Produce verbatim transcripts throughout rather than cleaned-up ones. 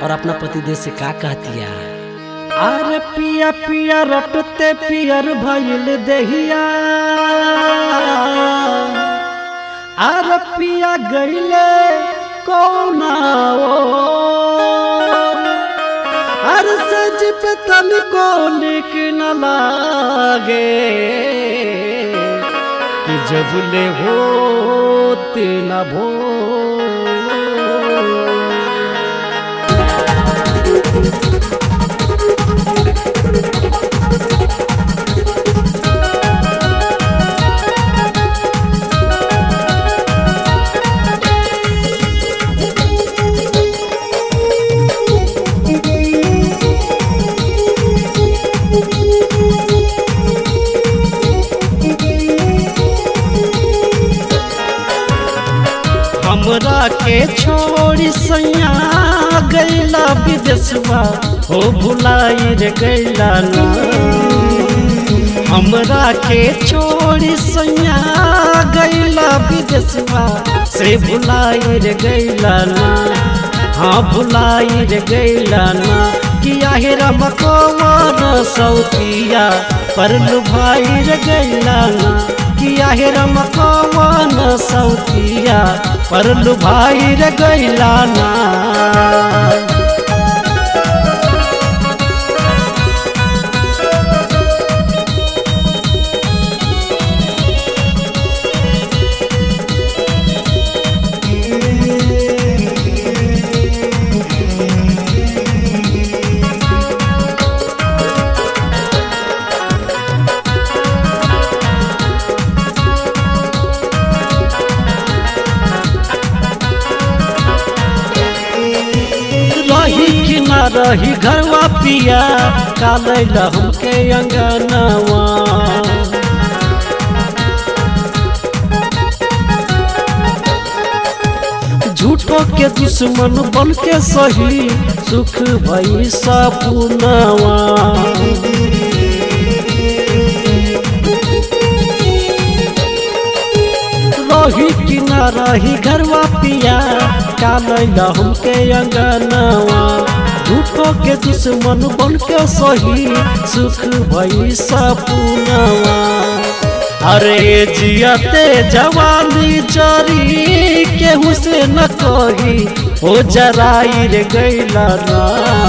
और अपना पतिदेव से का कहतिया। अरे पिया पिया रटते पियर भइल देहिया, अरे पिया गइले कौना अरे सज पे तनिको निक न लागे कि जबले होते न भो। हमरा के छोड़ी सैया गैला विदेशवा हो भुलाई रे गैला ना। हमरा के छोड़ी सैया गैला विदेशवा से भुलाई रे गैला ना। हाँ भुलाई रे गैला ना कि आहेरा मकवान सौतिया पर लुभाई रे गैला ना। कि आहेरा मकवान सौतिया पर लुभाई रे गैला ना। रही घरवा पिया काले हमके अंगनवा, झूठो के दुश्मन बन के सही सुख भई सपुनवा। रही कि न रही घरवा पिया काले हमके अंगनवा, झूठो के दुश्मन बन के सही सुख भई सपुनवा। अरे जियते जवानी जरी केहू से न कही हो जराई रे गैला ना।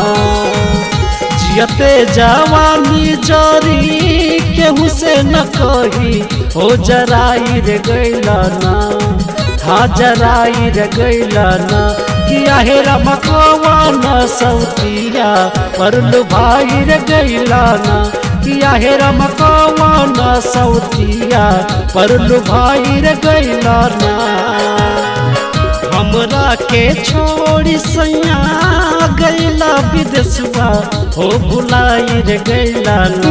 जियते जवानी जरी केहू से न कही हो जराई रे गैला ना। हाँ जराई रे गैला ना कि आहेरा मकवान सौतिया पर लुभाई रे गैला ना। कि आहेरा मकवान सौतिया पर लुभाई रे गैला ना। हमरा के छोड़ी सैया गैला विदेशवा हो भुलाई रे गैला ना।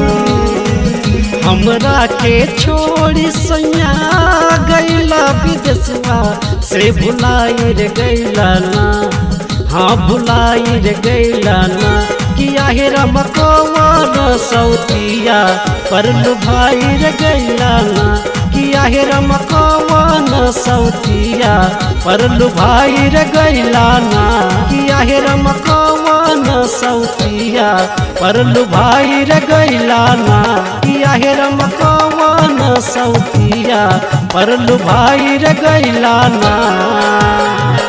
हमरा के छोड़ी सैया गैला विदेशवा से भुलाई रे गैला ना। हाँ भुलाई रे गैला ना कि आहेरा मकवान सौतिया पर लुभाई रे गैला ना। कि आहेरा मकवान सौतिया पर लुभाई रे गैला ना। कि आहेरा मकवान सौतिया पर लुभाई रे गैला ना। कि आहेरा मकवान सौतिया पर लुभाई रे गैला ना।